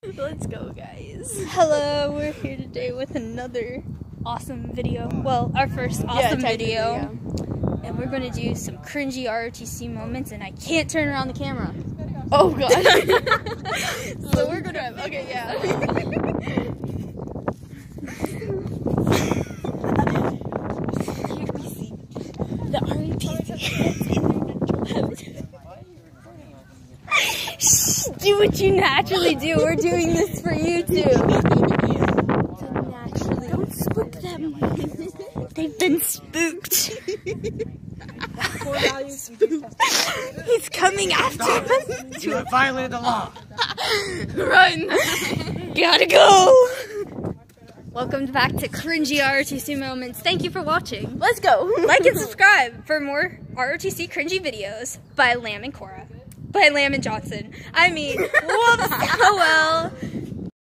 Let's go, guys. Hello, we're here today with another awesome video. Well, our first awesome video. And we're going to do some cringy ROTC moments, and I can't turn around the camera. Oh, God. So we're going to... Okay, yeah. The ROTC. Do what you naturally do. We're doing this for you too. Naturally. Don't spook them. They've been spooked. He's coming after us. You have violated the law. Run. Gotta go. Welcome back to Cringy ROTC Moments. Thank you for watching. Let's go. Like and subscribe for more ROTC cringy videos by Lamb and Cora. By Lamb and Johnson. I mean, whoops. Oh well.